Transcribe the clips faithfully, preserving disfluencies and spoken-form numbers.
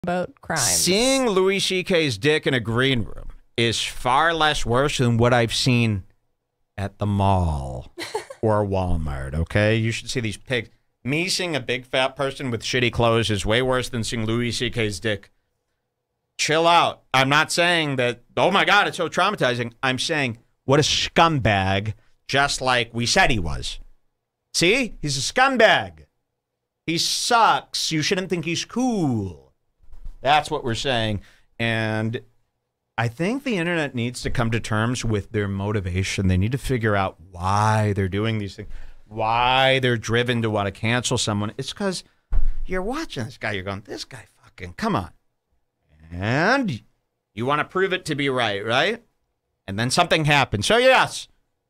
about crime. Seeing Louis C K's dick in a green room is far less worse than what I've seen at the mall or Walmart, okay? You should see these pigs. Me seeing a big fat person with shitty clothes is way worse than seeing Louis C K's dick. Chill out. I'm not saying that, oh my God, it's so traumatizing. I'm saying, what a scumbag, just like we said he was. See? He's a scumbag. He sucks. You shouldn't think he's cool. That's what we're saying. And I think the internet needs to come to terms with their motivation. They need to figure out why they're doing these things, why they're driven to want to cancel someone. It's because you're watching this guy. You're going, this guy fucking, come on. And you want to prove it to be right, right? And then something happens. So, yes.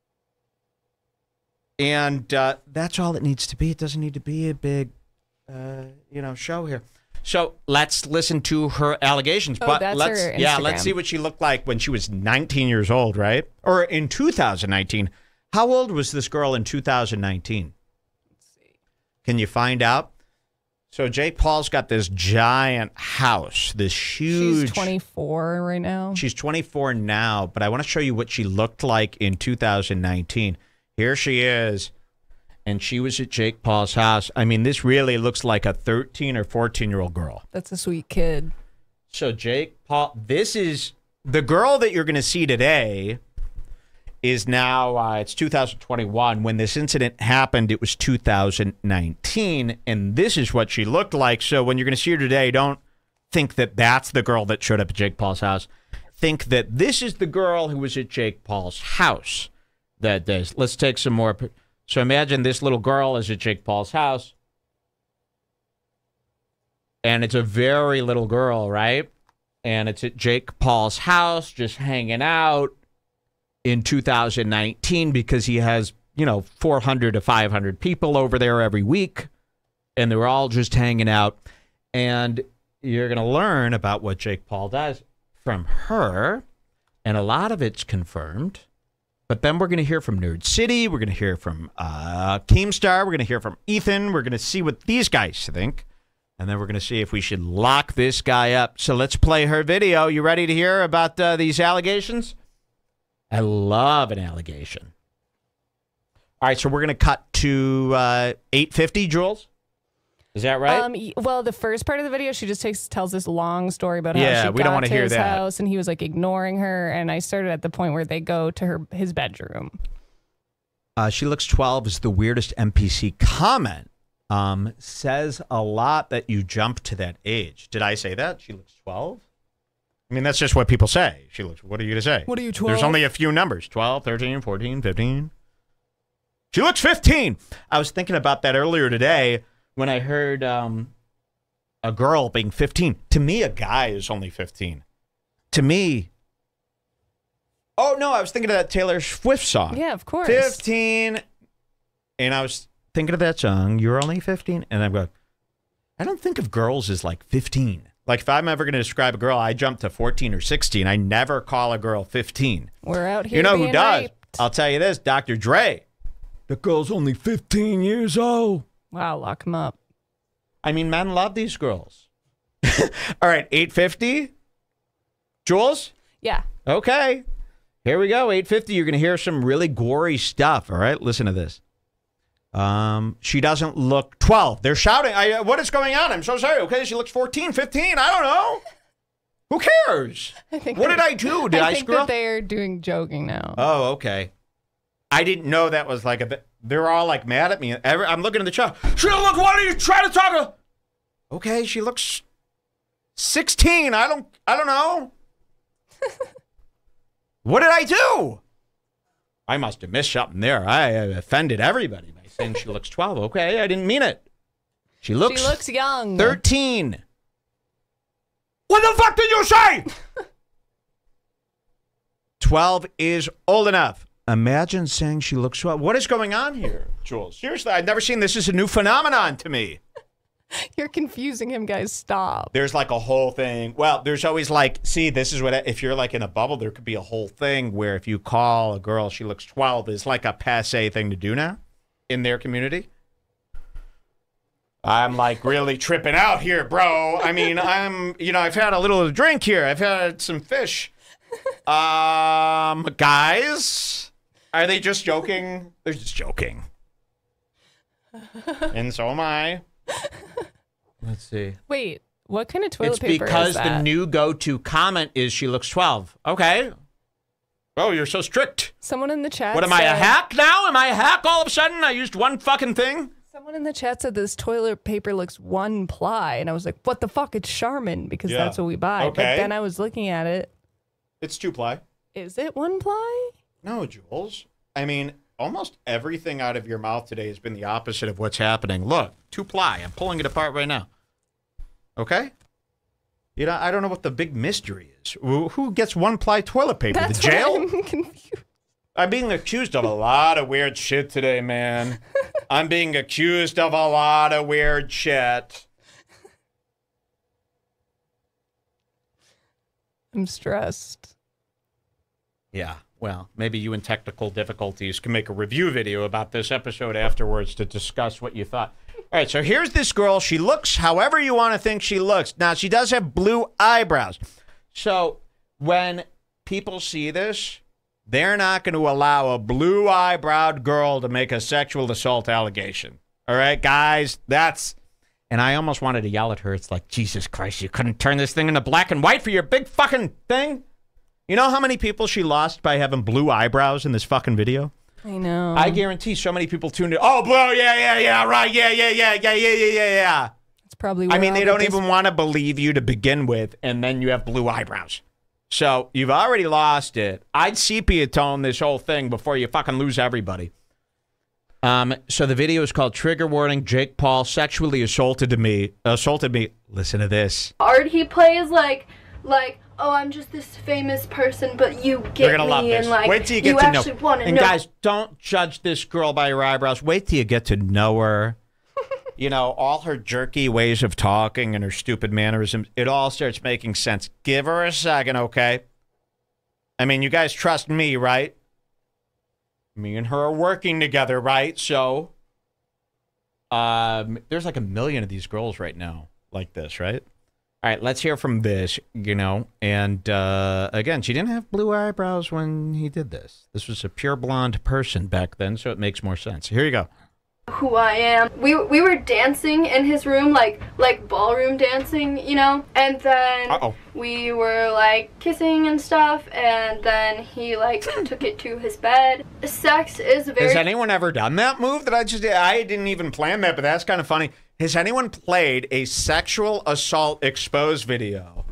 And uh, that's all it needs to be. It doesn't need to be a big, uh, you know, show here. So let's listen to her allegations. Oh, but that's let's, her yeah, Instagram. let's see what she looked like when she was nineteen years old, right? Or in two thousand nineteen. How old was this girl in two thousand nineteen? Let's see. Can you find out? So Jake Paul's got this giant house, this huge. She's twenty-four right now. She's twenty-four now, but I want to show you what she looked like in two thousand nineteen. Here she is. And she was at Jake Paul's house. I mean, this really looks like a thirteen or fourteen-year-old girl. That's a sweet kid. So Jake Paul, this is the girl that you're going to see today is now, uh, it's two thousand twenty-one. When this incident happened, it was two thousand nineteen, and this is what she looked like. So when you're going to see her today, don't think that that's the girl that showed up at Jake Paul's house. Think that this is the girl who was at Jake Paul's house that day. Let's take some more. So imagine this little girl is at Jake Paul's house. And it's a very little girl, right? And it's at Jake Paul's house, just hanging out in two thousand nineteen because he has, you know, four hundred to five hundred people over there every week. And they're all just hanging out. And you're going to learn about what Jake Paul does from her. And a lot of it's confirmed. But then we're going to hear from Nerd City. We're going to hear from uh, Keemstar. We're going to hear from Ethan. We're going to see what these guys think. And then we're going to see if we should lock this guy up. So let's play her video. You ready to hear about uh, these allegations? I love an allegation. All right, so we're going to cut to uh, eight fifty, Jules. Is that right? Um, y- well, the first part of the video, she just takes tells this long story about how Yeah, she we got don't wanna to hear his that. house and he was like ignoring her. And I started at the point where they go to her his bedroom. Uh, she looks twelve is the weirdest N P C comment. Um, says a lot that you jump to that age. Did I say that? She looks twelve? I mean, that's just what people say. She looks, what are you going to say? What are you, twelve? There's only a few numbers. twelve, thirteen, fourteen, fifteen. She looks fifteen. I was thinking about that earlier today when I heard um, a girl being fifteen. To me, a guy is only fifteen. To me. Oh, no, I was thinking of that Taylor Swift song. Yeah, of course. fifteen. And I was thinking of that song, You're Only fifteen. And I'm going, I don't think of girls as like fifteen. Like if I'm ever going to describe a girl, I jump to fourteen or sixteen. I never call a girl fifteen. We're out here You know who being does? raped. I'll tell you this, Doctor Dre. The girl's only fifteen years old. Wow, lock him up. I mean, men love these girls. All right, eight fifty. Jules? Yeah. Okay. Here we go, eight fifty. You're going to hear some really gory stuff, all right? Listen to this. Um, she doesn't look twelve. They're shouting. I, what is going on? I'm so sorry. Okay, she looks fourteen, fifteen. I don't know. Who cares? I think What they- did I do? Did I, I think screw that up? they are doing joking now. Oh, okay. I didn't know that was like a bit. They're all like mad at me. Every, I'm looking at the chat. She look. What are you trying to talk about? Okay, she looks sixteen. I don't. I don't know. What did I do? I must have missed something there. I offended everybody by saying she looks twelve. Okay, I didn't mean it. She looks. She looks young. thirteen. What the fuck did you say? twelve is old enough. Imagine saying she looks twelve. What is going on here, Jules? Seriously, I've never seen this. This is a new phenomenon to me. You're confusing him, guys. Stop. There's like a whole thing. Well, there's always like, see, this is what, if you're like in a bubble, there could be a whole thing where if you call a girl, she looks twelve, is like a passe thing to do now in their community. I'm like really tripping out here, bro. I mean, I'm, you know, I've had a little drink here. I've had some fish. Um, guys, are they just joking? They're just joking. And so am I. Let's see. Wait, what kind of toilet It's paper because is that? the new go-to comment is she looks twelve. Okay. Oh, you're so strict. Someone in the chat What am I, a said- hack now? Am I a hack all of a sudden? I used one fucking thing? Someone in the chat said this toilet paper looks one ply, and I was like, what the fuck? It's Charmin, because Yeah. that's what we buy. Okay. But then I was looking at it. It's two-ply. Is it one ply? No, Jules. I mean, almost everything out of your mouth today has been the opposite of what's happening. Look, two-ply. I'm pulling it apart right now. Okay? You know, I don't know what the big mystery is. Who who gets one-ply toilet paper? That's the jail? why I'm confused. I'm being accused of a lot of weird shit today, man. I'm being accused of a lot of weird shit. I'm stressed. Yeah, well, maybe you in technical difficulties can make a review video about this episode afterwards to discuss what you thought. All right, so here's this girl. She looks however you want to think she looks. Now, she does have blue eyebrows. So when people see this, they're not going to allow a blue eyebrowed girl to make a sexual assault allegation. All right, guys, that's... And I almost wanted to yell at her. It's like, Jesus Christ, you couldn't turn this thing into black and white for your big fucking thing? You know how many people she lost by having blue eyebrows in this fucking video? I know. I guarantee so many people tuned in. Oh, blue, yeah, yeah, yeah, right, yeah, yeah, yeah, yeah, yeah, yeah, yeah, yeah. It's probably. I where mean, all they the don't dis- even want to believe you to begin with, and then you have blue eyebrows. So you've already lost it. I'd sepia tone this whole thing before you fucking lose everybody. Um, so the video is called Trigger Warning, Jake Paul sexually assaulted me, assaulted me. Listen to this. Hard he plays like, like, oh, I'm just this famous person, but you get You're gonna me, love this. and like, Wait till you get to know. actually want to And know. guys, don't judge this girl by her eyebrows. Wait till you get to know her. You know, all her jerky ways of talking and her stupid mannerisms, it all starts making sense. Give her a second, okay? I mean, you guys trust me, right? Me and her are working together, right? So, um, there's like a million of these girls right now like this, right? All right, let's hear from this, you know. And, uh, again, she didn't have blue eyebrows when he did this. This was a pure blonde person back then, so it makes more sense. Here you go. Who I am. We we were dancing in his room, like like ballroom dancing, you know. And then Uh-oh. we were like kissing and stuff. And then he like took it to his bed. Sex is very. Has anyone ever done that move that I just did? I didn't even plan that, but that's kind of funny. Has anyone played a sexual assault exposed video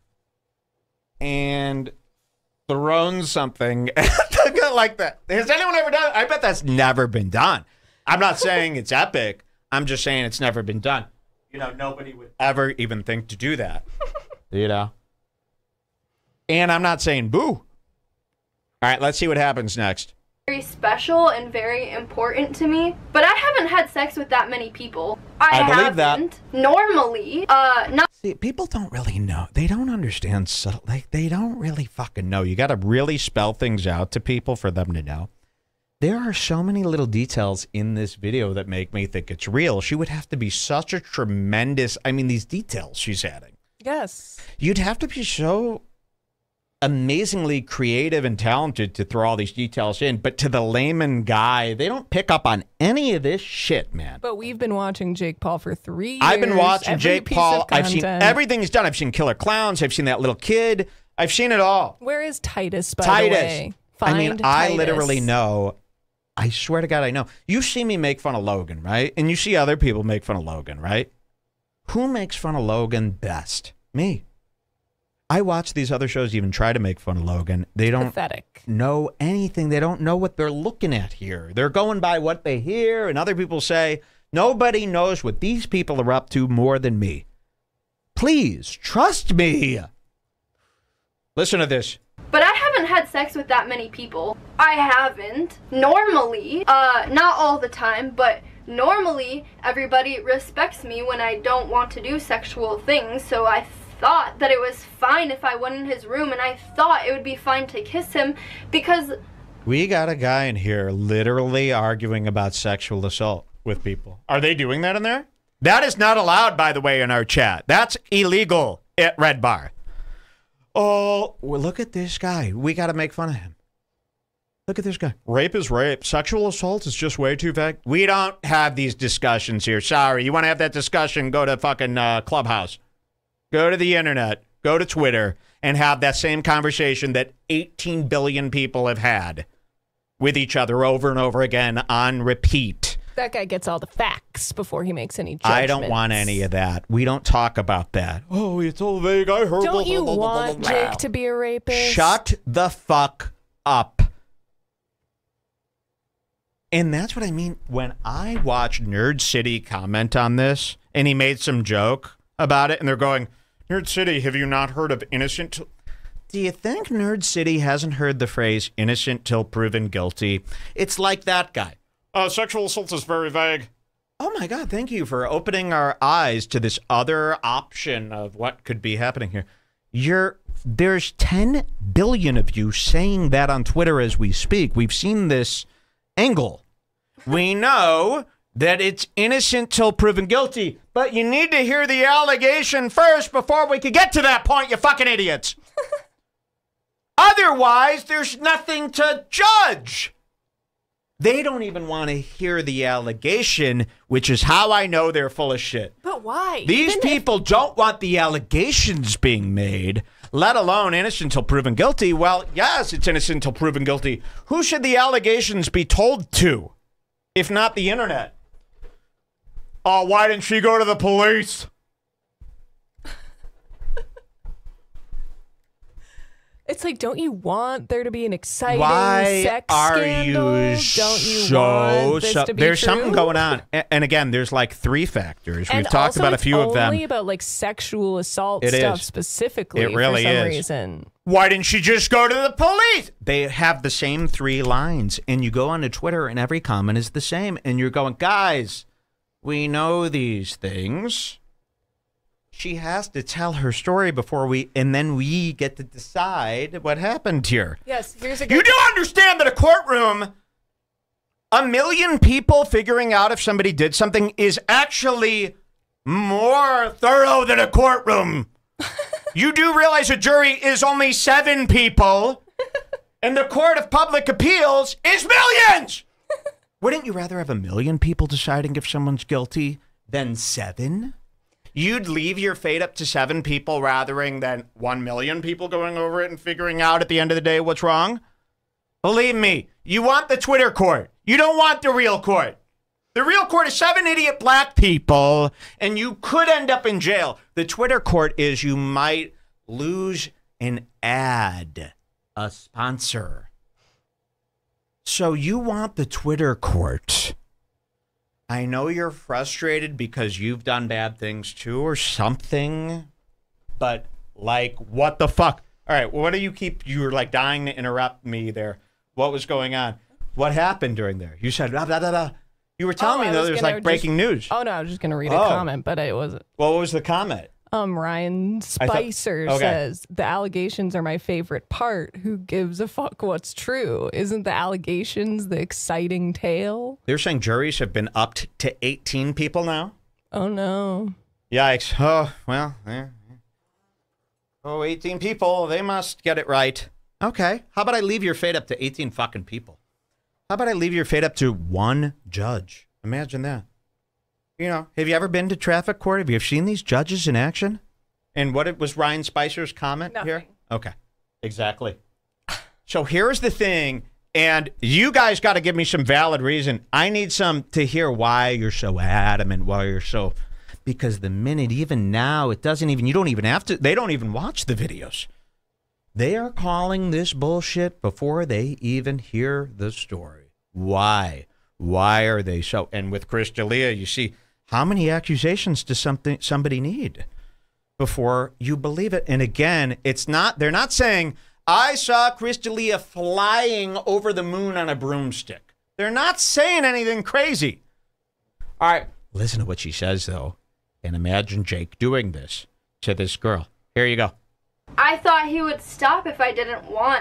and thrown something like that? Has anyone ever done it? I bet that's never been done. I'm not saying it's epic. I'm just saying it's never been done. You know, nobody would ever even think to do that. You know? And I'm not saying boo. All right, let's see what happens next. very special and very important to me. But I haven't had sex with that many people. I, I believe that. haven't. Normally, uh, not. See, people don't really know. They don't understand subtle. Like, they don't really fucking know. You got to really spell things out to people for them to know. There are so many little details in this video that make me think it's real. She would have to be such a tremendous... I mean, these details she's adding. Yes. You'd have to be so amazingly creative and talented to throw all these details in. But to the layman guy, they don't pick up on any of this shit, man. But we've been watching Jake Paul for three years. I've been watching Every Jake piece Paul. of I've seen content. everything he's done. I've seen Killer Clowns. I've seen that little kid. I've seen it all. Where is Titus, by Titus. the way? I mean, Find I Titus. literally know. I swear to God, I know. You see me make fun of Logan, right? And you see other people make fun of Logan, right? Who makes fun of Logan best? Me. I watch these other shows even try to make fun of Logan. They don't Pathetic. know anything. They don't know what they're looking at here. They're going by what they hear, and other people say, nobody knows what these people are up to more than me. Please, trust me. Listen to this. But I haven't had sex with that many people. I haven't. Normally, uh, not all the time, but normally everybody respects me when I don't want to do sexual things, so I thought that it was fine if I went in his room, and I thought it would be fine to kiss him because... We got a guy in here literally arguing about sexual assault with people. Are they doing that in there? That is not allowed, by the way, in our chat. That's illegal at Red Bar. Oh, well, look at this guy. We got to make fun of him. Look at this guy. Rape is rape. Sexual assault is just way too vague. We don't have these discussions here. Sorry. You want to have that discussion, go to fucking uh, Clubhouse. Go to the internet. Go to Twitter and have that same conversation that eighteen billion people have had with each other over and over again on repeat. That guy gets all the facts before he makes any judgments. I don't want any of that. We don't talk about that. Oh, it's all vague. I heard. Don't you want Jake to be a rapist? Shut the fuck up. And that's what I mean. When I watched Nerd City comment on this, and he made some joke about it, and they're going, Nerd City, have you not heard of innocent? T-? Do you think Nerd City hasn't heard the phrase innocent till proven guilty? It's like that guy. Uh, sexual assault is very vague. Oh my God, thank you for opening our eyes to this other option of what could be happening here. You're, there's ten billion of you saying that on Twitter as we speak. We've seen this angle. We know that it's innocent till proven guilty, but you need to hear the allegation first before we could get to that point, you fucking idiots. Otherwise, there's nothing to judge. They don't even want to hear the allegation, which is how I know they're full of shit. But why? These Even people if- don't want the allegations being made, let alone innocent until proven guilty. Well, yes, it's innocent until proven guilty. Who should the allegations be told to, if not the internet? Oh, why didn't she go to the police? It's like, don't you want there to be an exciting Why sex are scandal? you Don't you so want this so- to be There's true? something going on, A- and again, there's like three factors. We've And talked also about a it's few of them. Only about like sexual assault It stuff is. specifically. It really for some is. reason. Why didn't she just go to the police? They have the same three lines, and you go onto Twitter, and every comment is the same, and you're going, guys, we know these things. She has to tell her story before we, and then we get to decide what happened here. Yes, here's a You good. do understand that a courtroom, a million people figuring out if somebody did something is actually more thorough than a courtroom. You do realize a jury is only seven people, and the Court of Public Appeals is millions. Wouldn't you rather have a million people deciding if someone's guilty than seven? You'd leave your fate up to seven people rather than one million people going over it and figuring out at the end of the day what's wrong? Believe me, you want the Twitter court. You don't want the real court. The real court is seven idiot black people, and you could end up in jail. The Twitter court is you might lose an ad, a sponsor. So you want the Twitter court. I know you're frustrated because you've done bad things too or something, but like, what the fuck? All right, well, what do you keep, you were like dying to interrupt me there. What was going on? What happened during there? You said, blah, blah, blah, blah. You were telling Oh, me, I though, was there's gonna like breaking just- news. Oh no, I was just gonna read Oh. a comment, but it wasn't. Well, what was the comment? Um, Ryan I thought- Spicer okay. says the allegations are my favorite part. Who gives a fuck what's true? Isn't the allegations the exciting tale? They're saying juries have been upped to eighteen people now? Oh no. Yikes. Oh, well, yeah. Oh, eighteen people. They must get it right. Okay. How about I leave your fate up to eighteen fucking people? How about I leave your fate up to one judge? Imagine that. You know, have you ever been to traffic court? Have you ever seen these judges in action? And what it was Ryan Spicer's comment here? Nothing. Okay. Exactly. So here's the thing, and you guys got to give me some valid reason. I need some to hear why you're so adamant, why you're so, because the minute, even now, it doesn't even, you don't even have to, they don't even watch the videos. They are calling this bullshit before they even hear the story. Why? Why are they so? And with Chris D'Elia, you see, how many accusations does something somebody need before you believe it? And again, it's not, they're not saying, I saw Chris D'Elia flying over the moon on a broomstick. They're not saying anything crazy. All right, listen to what she says, though, and imagine Jake doing this to this girl. Here you go. I thought he would stop if I didn't want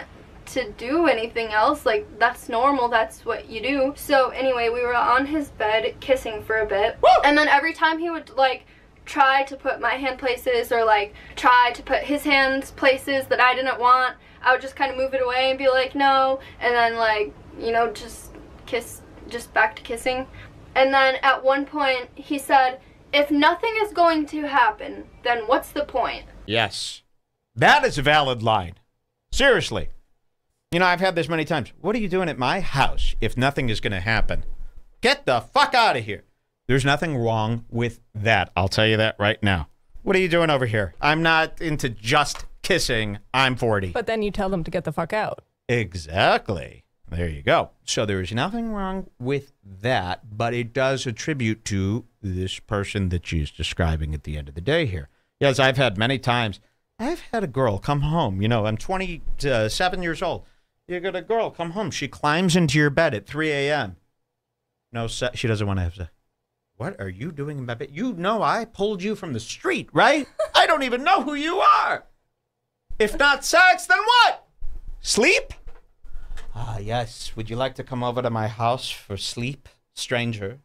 to do anything else. Like, that's normal, that's what you do. So anyway, we were on his bed kissing for a bit. Woo! And then every time he would like try to put my hand places or like try to put his hands places that I didn't want, I would just kind of move it away and be like, no, and then like, you know, just kiss, just back to kissing. And then at one point he said, if nothing is going to happen, then what's the point? Yes. That is a valid line. Seriously. You know, I've had this many times. What are you doing at my house if nothing is going to happen? Get the fuck out of here. There's nothing wrong with that. I'll tell you that right now. What are you doing over here? I'm not into just kissing. I'm forty. But then you tell them to get the fuck out. Exactly. There you go. So there is nothing wrong with that, but it does attribute to this person that she's describing at the end of the day here. Yes, I've had many times. I've had a girl come home. You know, I'm twenty-seven years old. You got a girl come home. She climbs into your bed at three a.m. No, she doesn't want to have sex. What are you doing in my bed? You know I pulled you from the street, right? I don't even know who you are. If not sex, then what? Sleep? Ah, yes. Would you like to come over to my house for sleep, stranger?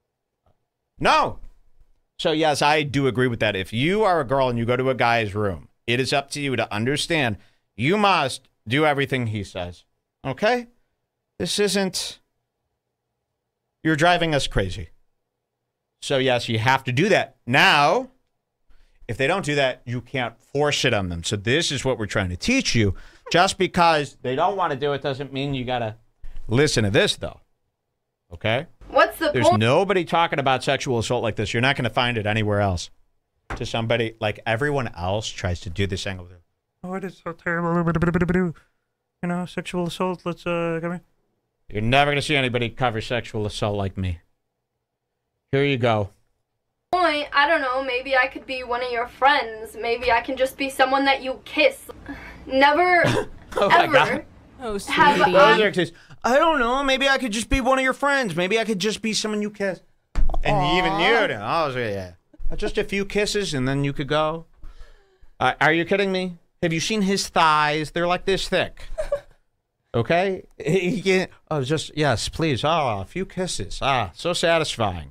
No. So, yes, I do agree with that. If you are a girl and you go to a guy's room, it is up to you to understand you must do everything he says. Okay? This isn't... You're driving us crazy. So, yes, you have to do that. Now, if they don't do that, you can't force it on them. So this is what we're trying to teach you. Just because they don't want to do it doesn't mean you got to listen to this, though. Okay? What's the There's point? nobody talking about sexual assault like this. You're not going to find it anywhere else. To somebody, like everyone else tries to do this angle. Oh, it is so terrible. You know, sexual assault. Let's, uh, come here. You're never going to see anybody cover sexual assault like me. Here you go. Point, I don't know, maybe I could be one of your friends. Maybe I can just be someone that you kiss. Never, oh my ever. God. Oh, Have sweetie. I- I don't know. Maybe I could just be one of your friends. Maybe I could just be someone you kiss. And Aww. even you. Oh, so yeah. Just a few kisses and then you could go. Uh, are you kidding me? Have you seen his thighs? They're like this thick. Okay? Yeah. Oh, just, yes, please. Oh, a few kisses. Ah, so satisfying.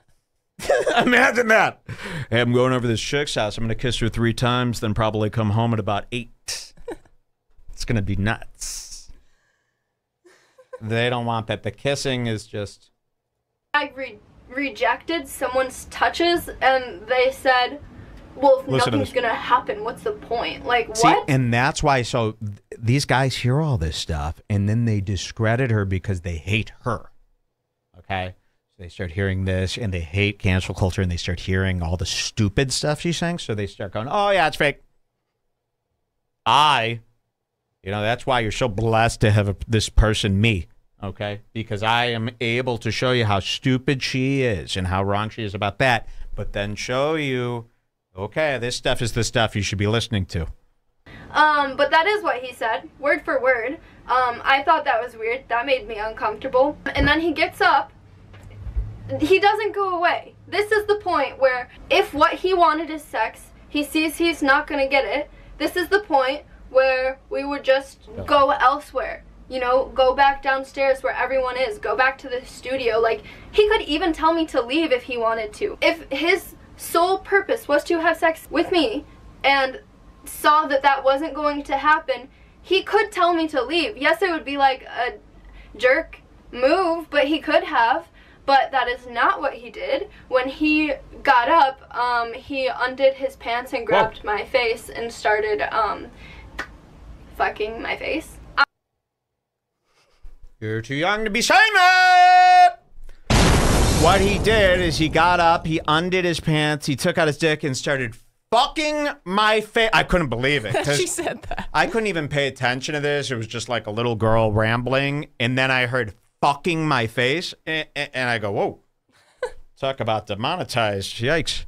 Imagine that. Hey, I'm going over to this chick's house. I'm going to kiss her three times, then probably come home at about eight. It's going to be nuts. They don't want that. The kissing is just... I re- rejected someone's touches and they said, well, if Listen to nothing's this. gonna happen, what's the point? Like, See, what? and that's why, so th- these guys hear all this stuff, and then they discredit her because they hate her. Okay? So they start hearing this, and they hate cancel culture, and they start hearing all the stupid stuff she's saying, so they start going, oh, yeah, it's fake. I, you know, that's why you're so blessed to have a, this person, me, okay? Because I am able to show you how stupid she is and how wrong she is about that, but then show you, okay, this stuff is the stuff you should be listening to. Um, but that is what he said, word for word. Um, I thought that was weird. That made me uncomfortable. And then he gets up. He doesn't go away. This is the point where if what he wanted is sex, he sees he's not going to get it. This is the point where we would just go elsewhere. You know, go back downstairs where everyone is. Go back to the studio. Like, he could even tell me to leave if he wanted to. If his sole purpose was to have sex with me and saw that that wasn't going to happen, he could tell me to leave. Yes, it would be like a jerk move, but he could have. But that is not what he did. When he got up, um, he undid his pants and grabbed Whoa. my face and started um, fucking my face. I- You're too young to be saying it! What he did is he got up, he undid his pants, he took out his dick and started fucking my face. I couldn't believe it. She said that. I couldn't even pay attention to this. It was just like a little girl rambling. And then I heard fucking my face. And, and I go, whoa. Talk about demonetized. Yikes.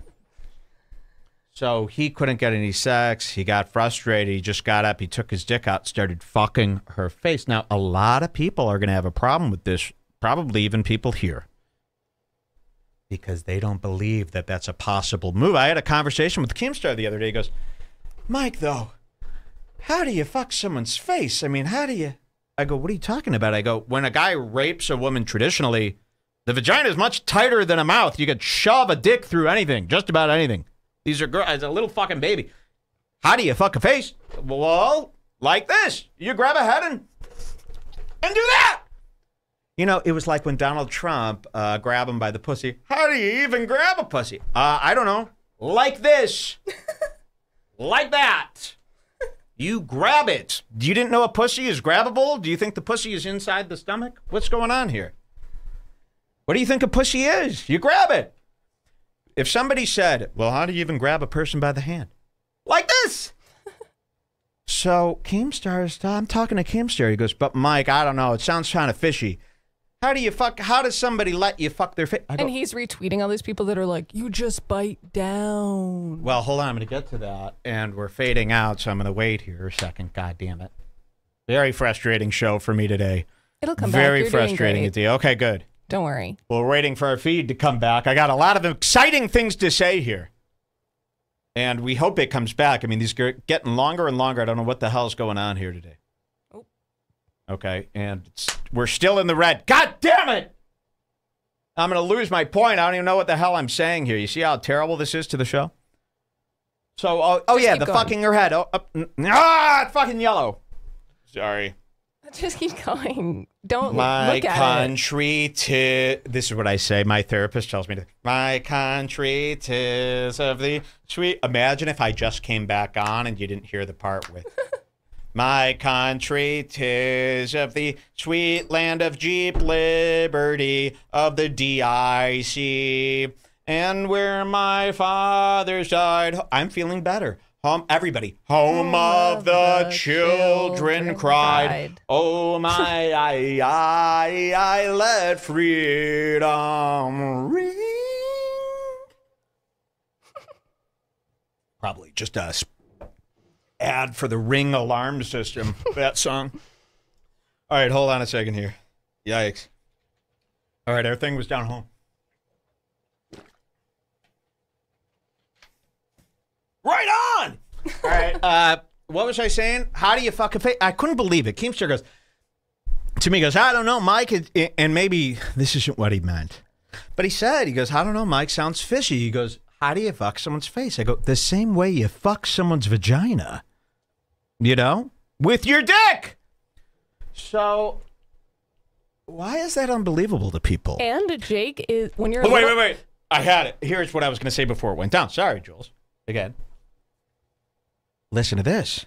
So he couldn't get any sex. He got frustrated. He just got up. He took his dick out, started fucking her face. Now, a lot of people are going to have a problem with this. Probably even people here. Because they don't believe that that's a possible move. I had a conversation with Keemstar the other day. He goes, Mike, though, how do you fuck someone's face? I mean, how do you? I go, what are you talking about? I go, when a guy rapes a woman traditionally, the vagina is much tighter than a mouth. You could shove a dick through anything, just about anything. These are girls, as a little fucking baby. How do you fuck a face? Well, like this. You grab a head and, and do that. You know, it was like when Donald Trump uh, grabbed him by the pussy. How do you even grab a pussy? Uh, I don't know. Like this. Like that. You grab it. You didn't know a pussy is grabbable? Do you think the pussy is inside the stomach? What's going on here? What do you think a pussy is? You grab it. If somebody said, well, how do you even grab a person by the hand? Like this. So Keemstar, I'm talking to Keemstar. He goes, but Mike, I don't know. It sounds kind of fishy. How do you fuck? How does somebody let you fuck their face? And he's retweeting all these people that are like, you just bite down. Well, hold on. I'm going to get to that. And we're fading out, so I'm going to wait here a second. God damn it. Very frustrating show for me today. It'll come Very back. You're frustrating doing indeed. Okay, good. Don't worry. Well, we're waiting for our feed to come back. I got a lot of exciting things to say here. And we hope it comes back. I mean, these are getting longer and longer. I don't know what the hell's going on here today. Oh. Okay, and it's, we're still in the red. God damn it! I'm going to lose my point. I don't even know what the hell I'm saying here. You see how terrible this is to the show? So, uh, oh yeah, the going. fucking her head. Oh, uh, ah, it's fucking yellow. Sorry. Just keep going. Don't my look at country it. Tis. This is what I say. My therapist tells me to. My country tis of the sweet. Imagine if I just came back on and you didn't hear the part with. My country tis of the sweet land of Jeep liberty of the D I C and where my fathers died. I'm feeling better. Home, everybody. Home, Home of, of the, the children, children cried. cried. Oh my, I, I, I let freedom ring. Probably just a ad for the Ring alarm system. That song. All right, hold on a second here. Yikes. All right, everything was down home. Right on! All right. Uh, what was I saying? How do you fucking face? I couldn't believe it. Keemstar goes, to me, he goes, I don't know, Mike. It, and maybe this isn't what he meant. But he said, he goes, I don't know, Mike sounds fishy. He goes, how do you fuck someone's face? I go, the same way you fuck someone's vagina. You know? With your dick! So, why is that unbelievable to people? And Jake is, when you're... Oh, wait, wait, wait. I had it. Here's what I was going to say before it went down. Sorry, Jules. Again. Listen to this.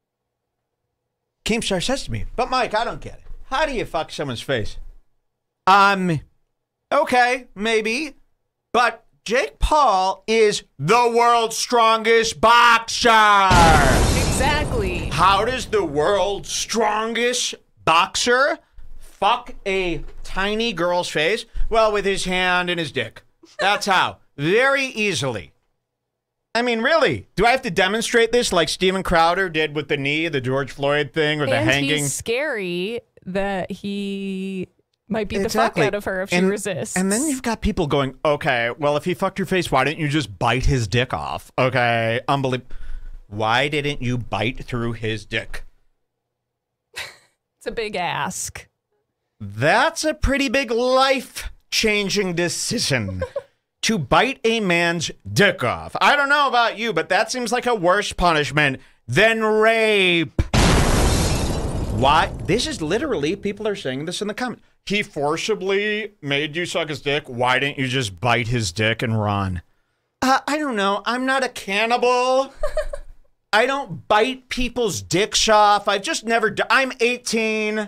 Keemstar says to me, but Mike, I don't get it. How do you fuck someone's face? Um, okay, maybe. But Jake Paul is the world's strongest boxer. Exactly. How does the world's strongest boxer fuck a tiny girl's face? Well, with his hand and his dick. That's how. Very easily. I mean, really, do I have to demonstrate this like Steven Crowder did with the knee, the George Floyd thing, or the and hanging? He's scary that he might beat exactly. the fuck out of her if and, she resists. And then you've got people going, okay, well, if he fucked your face, why didn't you just bite his dick off? Okay, unbelievable. Why didn't you bite through his dick? It's a big ask. That's a pretty big life-changing decision. To bite a man's dick off. I don't know about you, but that seems like a worse punishment than rape. Why? This is literally, people are saying this in the comments. He forcibly made you suck his dick. Why didn't you just bite his dick and run? Uh, I don't know. I'm not a cannibal. I don't bite people's dicks off. I've just never done. I'm eighteen.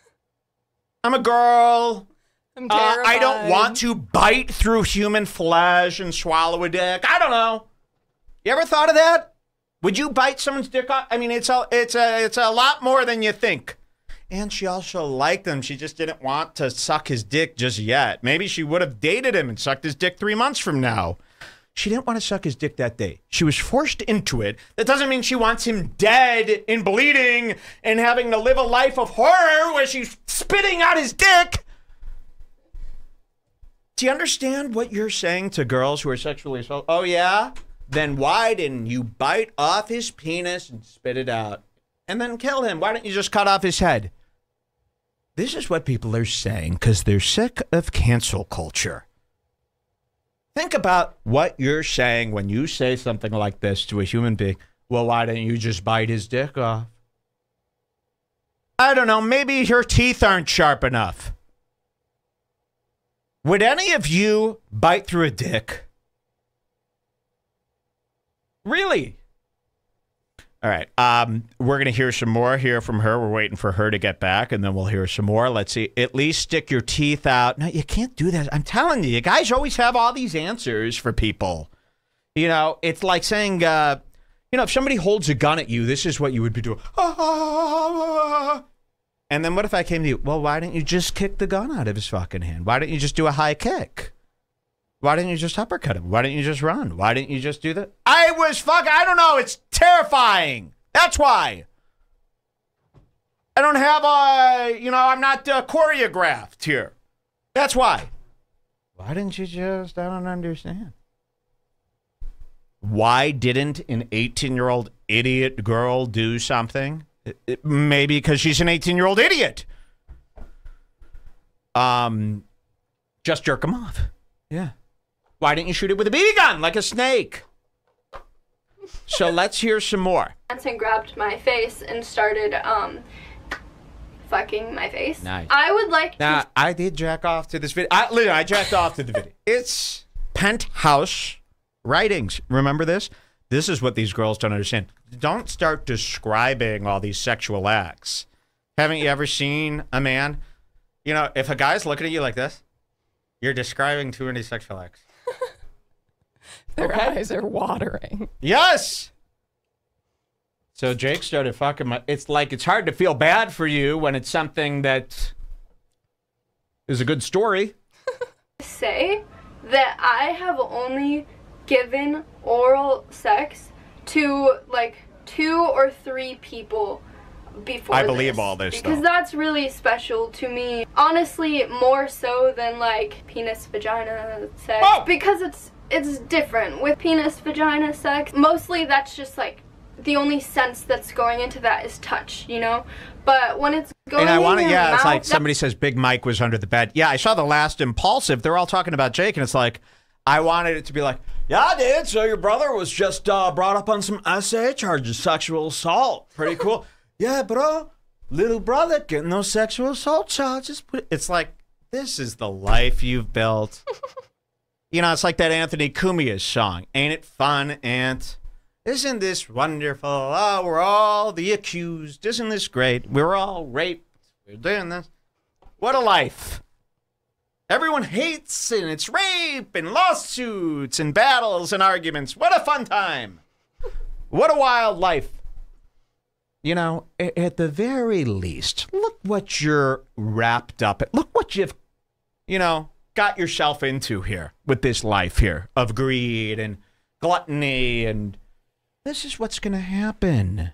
I'm a girl. I'm uh, I don't want to bite through human flesh and swallow a dick. I don't know. You ever thought of that? Would you bite someone's dick off? I mean, it's a, it's a, it's a lot more than you think. And she also liked him. She just didn't want to suck his dick just yet. Maybe she would have dated him and sucked his dick three months from now. She didn't want to suck his dick that day. She was forced into it. That doesn't mean she wants him dead and bleeding and having to live a life of horror where she's spitting out his dick. Do you understand what you're saying to girls who are sexually assaulted? Oh, yeah? Then why didn't you bite off his penis and spit it out? and then kill him. Why don't you just cut off his head? This is what people are saying because they're sick of cancel culture. Think about what you're saying when you say something like this to a human being. Well, why don't you just bite his dick off? I don't know. Maybe your teeth aren't sharp enough. Would any of you bite through a dick? Really? All right. Um, we're going to hear some more here from her. We're waiting for her to get back, and then we'll hear some more. Let's see. At least stick your teeth out. No, you can't do that. I'm telling you, you guys always have all these answers for people. You know, it's like saying, uh, you know, if somebody holds a gun at you, this is what you would be doing. And then what if I came to you? Well, why didn't you just kick the gun out of his fucking hand? Why didn't you just do a high kick? Why didn't you just uppercut him? Why didn't you just run? Why didn't you just do that? I was fucking, I don't know. It's terrifying. That's why. I don't have a, you know, I'm not uh, choreographed here. That's why. Why didn't you just, I don't understand. Why didn't an eighteen-year-old idiot girl do something? It, it, maybe because she's an eighteen-year-old idiot. Um, just jerk him off. Yeah. Why didn't you shoot it with a B B gun like a snake? So let's hear some more. And grabbed my face and started um fucking my face. Nice. I would like now, to. I did jack off to this video. I, literally, I jacked off to the video. It's Penthouse Writings. Remember this? This is what these girls don't understand. Don't start describing all these sexual acts. Haven't you ever seen a man? You know, if a guy's looking at you like this, you're describing too many sexual acts. Their Okay. eyes are watering. Yes. So Jake started fucking my. It's like it's hard to feel bad for you when it's something that is a good story. Say that I have only given oral sex to like two or three people before I believe this, all this, because though. that's really special to me. Honestly, more so than like penis vagina sex, Oh! because it's it's different with penis vagina sex. Mostly that's just like the only sense that's going into that is touch, you know. But when it's going And I in want to, your yeah, it's mouth, like that- somebody says Big Mike was under the bed. Yeah, I saw the last Impulsive. They're all talking about Jake, and it's like, I wanted it to be like, yeah, I did. So your brother was just uh, brought up on some S A charges, sexual assault. Pretty cool. Yeah, bro, little brother getting those sexual assault charges. It's like, this is the life you've built. You know, it's like that Anthony Cumia song. Ain't it fun, Aunt? Isn't this wonderful? Oh, we're all the accused. Isn't this great? We're all raped. We're doing this. What a life. Everyone hates, and it's rape and lawsuits and battles and arguments. What a fun time. What a wild life. You know, at the very least, look what you're wrapped up in. Look what you've, you know, got yourself into here with this life here of greed and gluttony, and this is what's going to happen.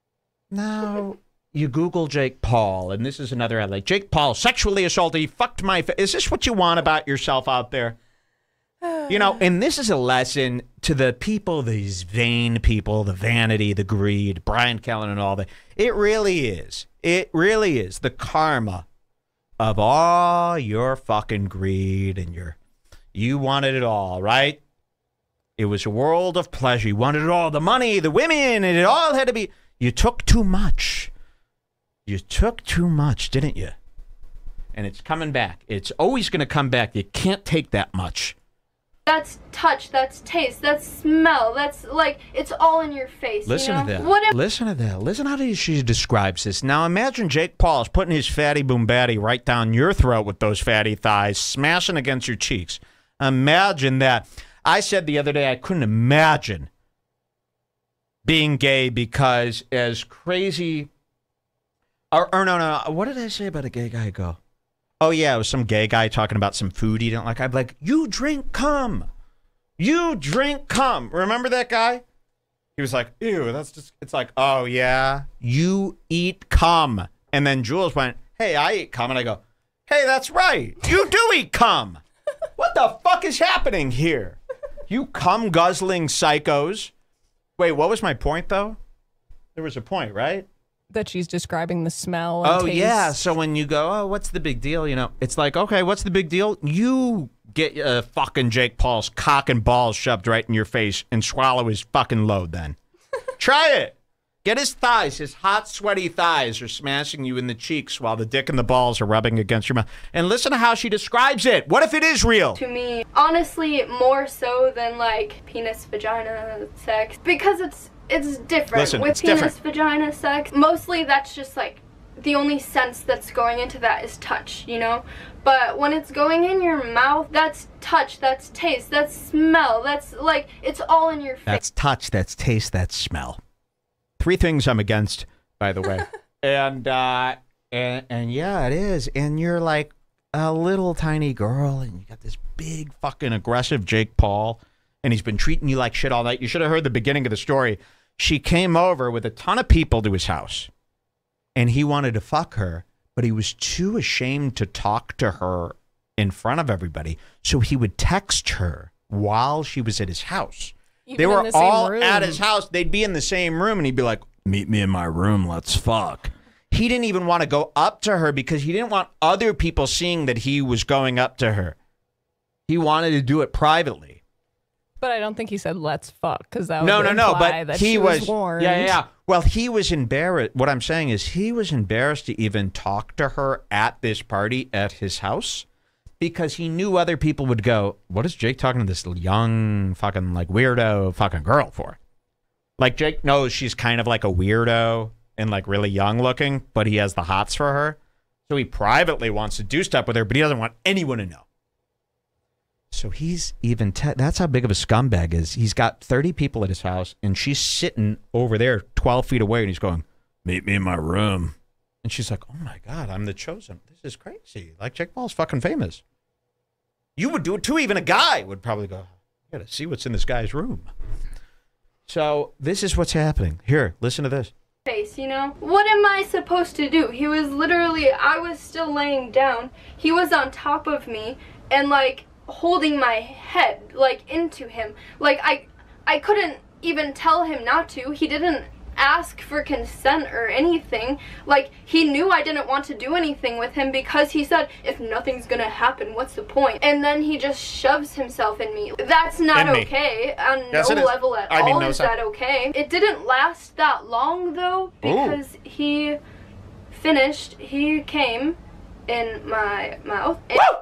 Now, you Google Jake Paul, and this is another ad, like, Jake Paul sexually assaulted, he fucked my face. Is this what you want about yourself out there? You know, and this is a lesson to the people, these vain people, the vanity, the greed, Brian Callen and all that. It really is. It really is the karma of all your fucking greed and your, you wanted it all, right? It was a world of pleasure. You wanted it all, the money, the women, and it all had to be, you took too much. You took too much, didn't you? And it's coming back. It's always going to come back. You can't take that much. That's touch, that's taste, that's smell, that's like, it's all in your face. Listen you know? to that. What if- Listen to that. Listen how she describes this. Now imagine Jake Paul is putting his fatty boom batty right down your throat with those fatty thighs, smashing against your cheeks. Imagine that. I said the other day I couldn't imagine being gay because as crazy, or, or no, no, what did I say about a gay guy ago? Oh, yeah, it was some gay guy talking about some food he didn't like. I'd be like, you drink cum. You drink cum. Remember that guy? He was like, ew, that's just, it's like, oh, yeah, you eat cum. And then Jules went, hey, I eat cum. And I go, hey, that's right. You do eat cum. What the fuck is happening here? You cum guzzling psychos. Wait, what was my point, though? There was a point, right? that she's describing the smell. And Oh, taste. yeah. So when you go, oh, what's the big deal? You know, it's like, okay, what's the big deal? You get uh, fucking Jake Paul's cock and balls shoved right in your face and swallow his fucking load then. Try it. Get his thighs, his hot, sweaty thighs are smashing you in the cheeks while the dick and the balls are rubbing against your mouth. And listen to how she describes it. What if it is real? To me, honestly, more so than like penis vagina sex, because it's it's different. Listen, with it's penis different. vagina sex. Mostly that's just like the only sense that's going into that is touch, you know? But when it's going in your mouth, that's touch, that's taste, that's smell, that's like it's all in your face. That's touch, that's taste, that's smell. Three things I'm against, by the way. and, uh, and and yeah, it is. And you're like a little tiny girl, and you got this big fucking aggressive Jake Paul, and he's been treating you like shit all night. You should have heard the beginning of the story. She came over with a ton of people to his house, and he wanted to fuck her, but he was too ashamed to talk to her in front of everybody, so he would text her while she was at his house. Even They in were the same all room. at his house. They'd be in the same room, and he'd be like, meet me in my room. Let's fuck. He didn't even want to go up to her because he didn't want other people seeing that he was going up to her. He wanted to do it privately. But I don't think he said let's fuck because that would No, no, no. imply But that he she was, was warned. yeah, yeah, yeah. Well, he was embarrassed. What I'm saying is he was embarrassed to even talk to her at this party at his house, because he knew other people would go, what is Jake talking to this young fucking like weirdo fucking girl for? Like Jake knows she's kind of like a weirdo and like really young looking, but he has the hots for her. So he privately wants to do stuff with her, but he doesn't want anyone to know. So he's even, te- that's how big of a scumbag is. He's got thirty people at his house, and she's sitting over there twelve feet away, and he's going, meet me in my room. And she's like, oh my God, I'm the chosen. This is crazy. Like, Jake Paul's fucking famous. You would do it too. Even a guy would probably go, I gotta see what's in this guy's room. So this is what's happening. Here, listen to this. Face, you know? What am I supposed to do? He was literally, I was still laying down. He was on top of me and like holding my head like into him. Like I I couldn't even tell him not to. He didn't ask for consent or anything. Like he knew I didn't want to do anything with him because he said, if nothing's gonna happen, what's the point? And then he just shoves himself in me. That's not In me. okay. On Yes, no it is. level at I mean, all no is sen- that okay. It didn't last that long though, because he finished, he came in my mouth. And Woo!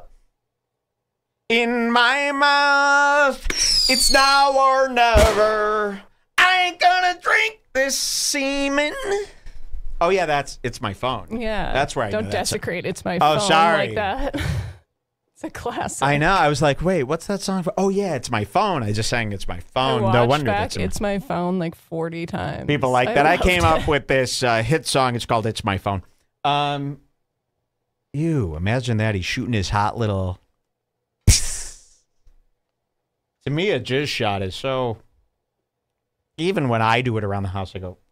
In my mouth, it's now or never. I ain't gonna drink this semen. Oh yeah, that's it's my phone. Yeah. That's right. Don't desecrate It's My Oh, Phone sorry. like that. It's a classic. I know. I was like, wait, what's that song for? Oh yeah, it's my phone. I just sang it's my I phone. watched No wonder back that's in- It's My Phone like forty times. people like that. I loved came it. up with this uh, hit song. It's called "It's My Phone." Um, ew! Imagine that. He's shooting his hot little. To me, a jizz shot is so. Even when I do it around the house, I go,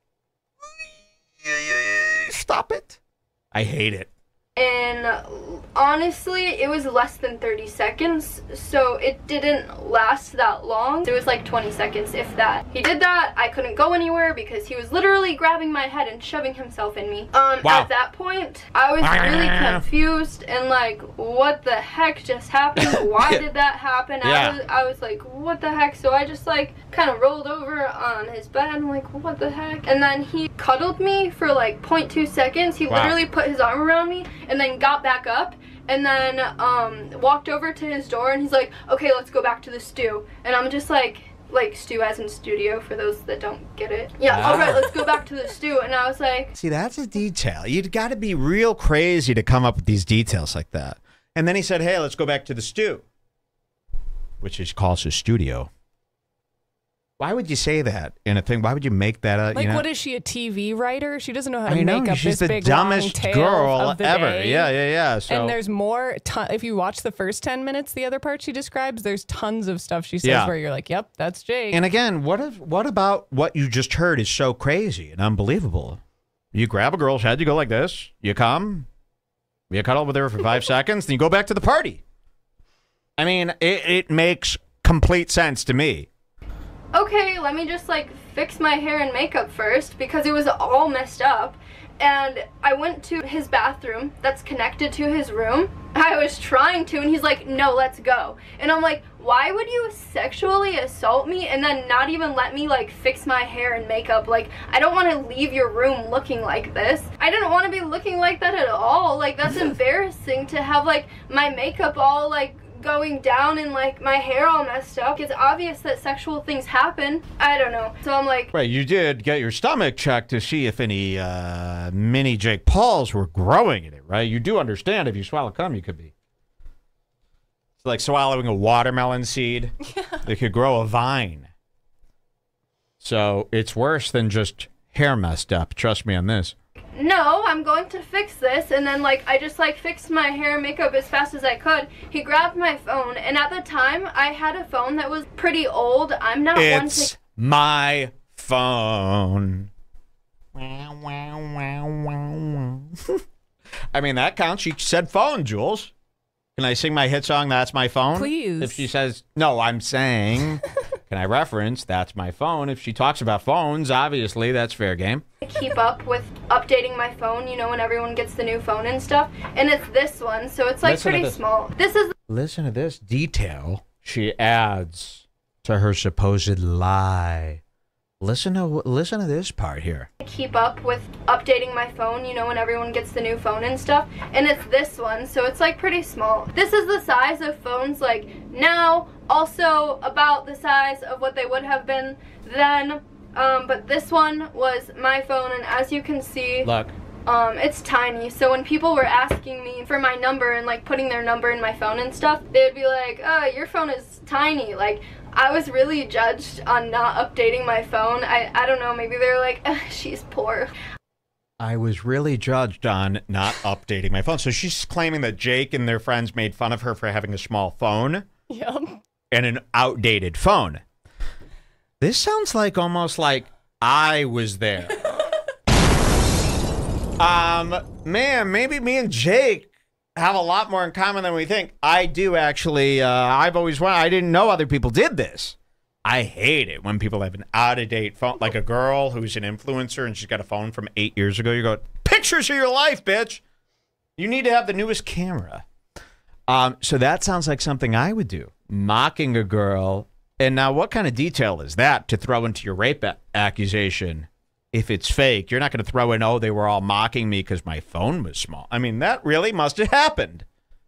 stop it. I hate it. And honestly, it was less than thirty seconds, so it didn't last that long. It was like twenty seconds, if that. He did that, I couldn't go anywhere because he was literally grabbing my head and shoving himself in me. Um, Wow. At that point, I was really confused and like, what the heck just happened? Why did that happen? Yeah. I was, I was like, what the heck? So I just like kind of rolled over on his bed and I'm like, what the heck? And then he cuddled me for like zero point two seconds. He Wow. literally put his arm around me and then got back up and then um, walked over to his door and he's like, okay, let's go back to the stew. And I'm just like, like stew as in studio for those that don't get it. Yeah, Ah. all right, let's go back to the stew. And I was like, See, that's a detail. You'd got to be real crazy to come up with these details like that. And then he said, hey, let's go back to the stew, which he calls his studio. Why would you say that in a thing? Why would you make that up? Like, you know? what is she, a T V writer? She doesn't know how to I know, make up she's this the big long dumbest tale girl of the ever. day. Yeah, yeah, yeah. So, And there's more. Ton- if you watch the first ten minutes, the other part she describes, there's tons of stuff she says Yeah. where you're like, "Yep, that's Jake." and again, what if what about what you just heard is so crazy and unbelievable? You grab a girl's head, you go like this, you come, you cuddle with her for five seconds, then you go back to the party. I mean, it, it makes complete sense to me. okay, let me just like fix my hair and makeup first because it was all messed up. And I went to his bathroom that's connected to his room. I was trying to, and he's like, no, let's go. And I'm like, why would you sexually assault me and then not even let me like fix my hair and makeup? Like, I don't want to leave your room looking like this. I didn't want to be looking like that at all. Like, that's embarrassing to have like my makeup all like going down and like my hair all messed up. It's obvious that sexual things happen. I don't know. So I'm like, Right, you did get your stomach checked to see if any uh, mini Jake Pauls were growing in it, right? You do understand if you swallow cum, you could be. It's like swallowing a watermelon seed. Yeah. It could grow a vine. So it's worse than just hair messed up. Trust me on this. no, I'm going to fix this. And then like I just like fixed my hair and makeup as fast as I could. He grabbed my phone, and at the time I had a phone that was pretty old. I'm not one It's to my phone. Wow, wow, wow, wow, wow. I mean, that counts. She said phone, Jules. Can I sing my hit song, That's My Phone? Please. If she says, no, I'm saying, can I reference, That's My Phone? If she talks about phones, obviously, that's fair game. keep up with updating my phone, you know, when everyone gets the new phone and stuff. And it's this one, so it's like Listen to pretty this. small. This is Listen to this detail she adds to her supposed lie. Listen to listen to this part here. keep up with updating my phone, you know, when everyone gets the new phone and stuff. And it's this one, so it's like pretty small. This is the size of phones like now, also about the size of what they would have been then. Um, but this one was my phone, and as you can see, Look. um, it's tiny. So when people were asking me for my number and like putting their number in my phone and stuff, they'd be like, oh, your phone is tiny. Like, I was really judged on not updating my phone. I, I don't know, maybe they're like, she's poor. I was really judged on not updating my phone. So she's claiming that Jake and their friends made fun of her for having a small phone Yep. and an outdated phone. This sounds like almost like I was there. um, man, maybe me and Jake have a lot more in common than we think. I do actually. Uh, I've always wanted. I didn't know other people did this. I hate it when people have an out-of-date phone, like a girl who's an influencer and she's got a phone from eight years ago. You go, pictures of your life, bitch. You need to have the newest camera. Um, so that sounds like something I would do. Mocking a girl. And now what kind of detail is that to throw into your rape a- accusation? If it's fake, you're not going to throw in, oh, they were all mocking me because my phone was small. I mean, that really must have happened.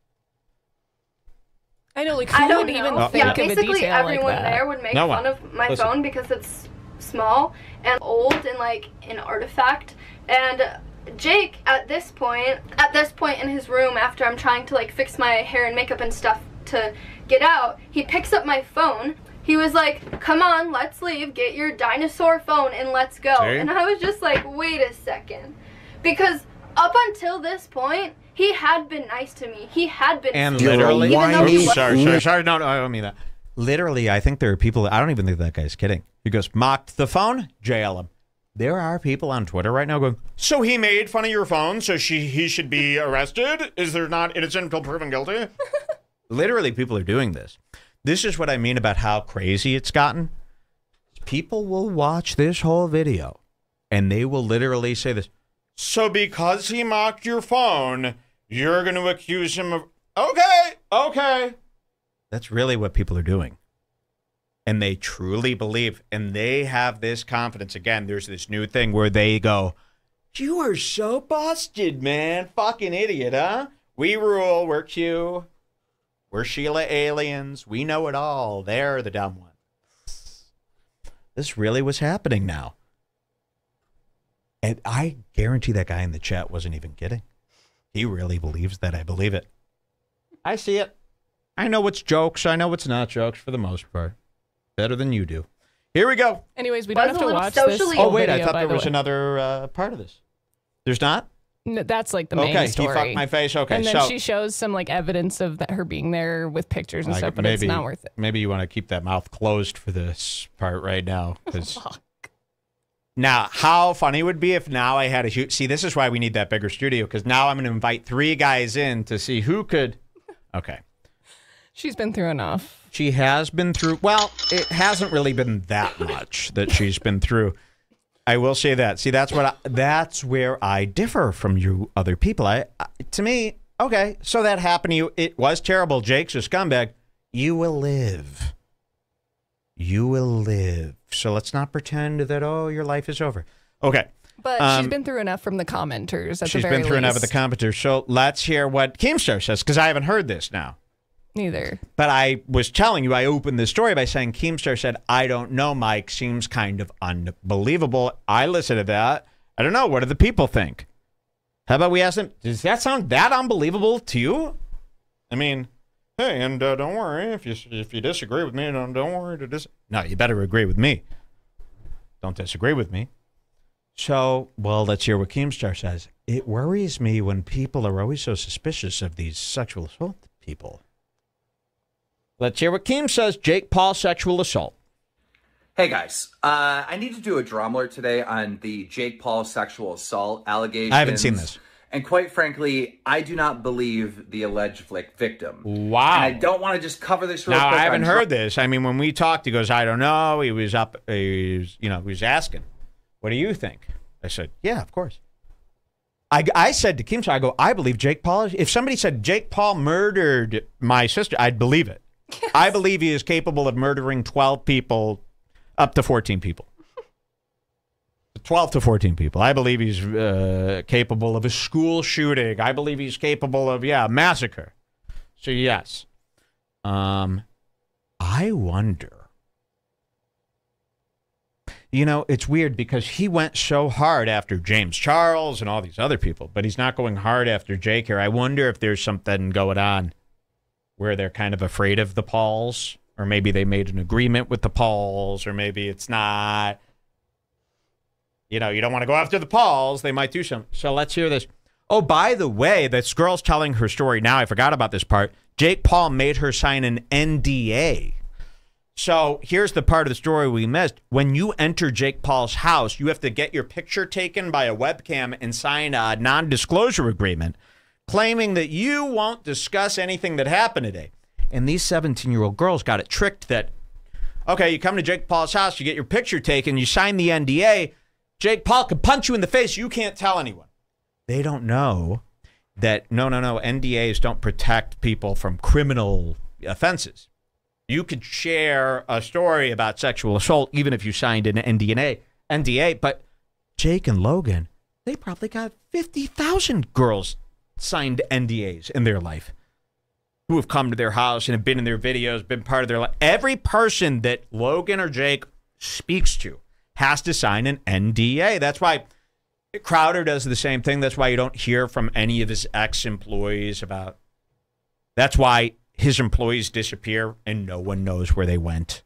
I know, like, who I don't would know. even Oh, think yeah, of a basically detail everyone like that? there would make No fun one. of my Listen. phone because it's small and old and like an artifact. And Jake, at this point, at this point in his room, after I'm trying to like fix my hair and makeup and stuff to get out, he picks up my phone. He was like, come on, let's leave, get your dinosaur phone and let's go. See? And I was just like, wait a second. Because up until this point, he had been nice to me. He had been And sweet to me, literally, even though he Oops, was- sorry, sorry, sorry. No, no, I don't mean that. Literally, I think there are people, I don't even think that guy's kidding. He goes, mocked the phone, jail him. There are people on Twitter right now going, so he made fun of your phone, so she he should be arrested? Is there not innocent until proven guilty? Literally, people are doing this. This is what I mean about how crazy it's gotten. People will watch this whole video, and they will literally say this. So because he mocked your phone, you're going to accuse him of... Okay, okay. That's really what people are doing. And they truly believe, and they have this confidence. Again, there's this new thing where they go, you are so busted, man. Fucking idiot, huh? We rule. We're Q. We're Sheila aliens. We know it all. They're the dumb ones. This really was happening now. And I guarantee that guy in the chat wasn't even kidding. He really believes that I believe it. I see it. I know what's jokes. I know what's not jokes for the most part. Better than you do. Here we go. Anyways, we don't Was have a to little watch this. socially- whole Oh, wait. I video, thought by there the was way. another uh, part of this. There's not? No, that's like the main Okay, story. he fucked my face. Okay, and then so she shows some like evidence of that, her being there with pictures and Like, stuff, but maybe, it's not worth it. Maybe you want to keep that mouth closed for this part right now. 'Cause Fuck. now, how funny would it be if now I had a huge... See, this is why we need that bigger studio, because now I'm going to invite three guys in to see who could... Okay. She's been through enough. She has been through, well, it hasn't really been that much that she's been through. I will say that. See, that's what I, that's where I differ from you other people. I, I to me, okay, so that happened to you. It was terrible. Jake's a scumbag. You will live. You will live. So let's not pretend that, oh, your life is over. Okay. But um, she's been through enough from the commenters at she's the very been through least. enough of the commenters. So let's hear what Keemstar says, because I haven't heard this now. Neither. But I was telling you, I opened the story by saying Keemstar said, I don't know, Mike. Seems kind of unbelievable. I listened to that. I don't know. What do the people think? How about we ask them, does that sound that unbelievable to you? I mean, hey, and uh, don't worry. If you if you disagree with me, don't, don't worry. To dis- no, you better agree with me. Don't disagree with me. So, well, let's hear what Keemstar says. It worries me when people are always so suspicious of these sexual assault people. Let's hear what Keem says. Jake Paul sexual assault. Hey guys, uh, I need to do a drama alert today on the Jake Paul sexual assault allegations. I haven't seen this. And quite frankly, I do not believe the alleged victim. Wow. And I don't want to just cover this real now, quick. I haven't on heard this. I mean, when we talked, he goes, I don't know. He was up, he was, you know, he was asking, what do you think? I said, yeah, of course. I, I said to Keem, so I go, I believe Jake Paul. If somebody said Jake Paul murdered my sister, I'd believe it. Yes. I believe he is capable of murdering twelve people, up to fourteen people. twelve to fourteen people. I believe he's uh, capable of a school shooting. I believe he's capable of, yeah, massacre. So, yes. Um, I wonder. You know, it's weird because he went so hard after James Charles and all these other people, but he's not going hard after Jake here. I wonder if there's something going on where they're kind of afraid of the Pauls, or maybe they made an agreement with the Pauls, or maybe it's not. You know, you don't want to go after the Pauls. They might do something. So let's hear this. Oh, by the way, this girl's telling her story now. I forgot about this part. Jake Paul made her sign an N D A. So here's the part of the story we missed. When you enter Jake Paul's house, you have to get your picture taken by a webcam and sign a non-disclosure agreement claiming that you won't discuss anything that happened today. And these seventeen-year-old girls got it tricked that, okay, you come to Jake Paul's house, you get your picture taken, you sign the N D A, Jake Paul could punch you in the face, you can't tell anyone. They don't know that, no, no, no, N D As don't protect people from criminal offenses. You could share a story about sexual assault even if you signed an N D A, N D A, but Jake and Logan, they probably got fifty thousand girls signed N D As in their life who have come to their house and have been in their videos, been part of their life. Every person that Logan or Jake speaks to has to sign an N D A. That's why Crowder does the same thing. That's why you don't hear from any of his ex-employees about. That's why his employees disappear and no one knows where they went.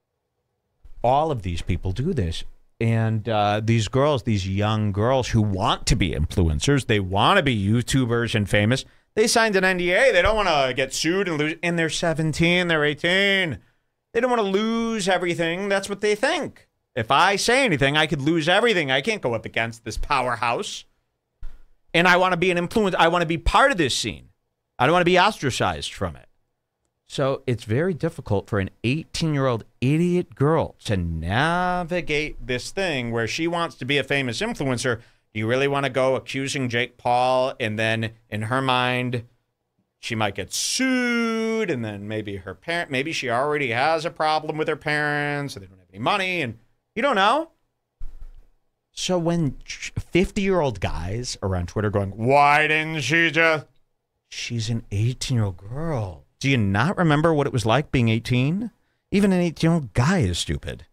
All of these people do this. And uh, these girls, these young girls who want to be influencers, they want to be YouTubers and famous, they signed an N D A. They don't want to get sued and lose. And they're seventeen, they're eighteen. They don't want to lose everything. That's what they think. If I say anything, I could lose everything. I can't go up against this powerhouse. And I want to be an influencer. I want to be part of this scene. I don't want to be ostracized from it. So it's very difficult for an eighteen-year-old idiot girl to navigate this thing where she wants to be a famous influencer. Do you really want to go accusing Jake Paul, and then in her mind, she might get sued, and then maybe her parent, maybe she already has a problem with her parents, so they don't have any money, and you don't know. So when fifty-year-old guys are on Twitter going, why didn't she just... She's an eighteen-year-old girl. Do you not remember what it was like being eighteen? Even an eighteen-year-old guy is stupid.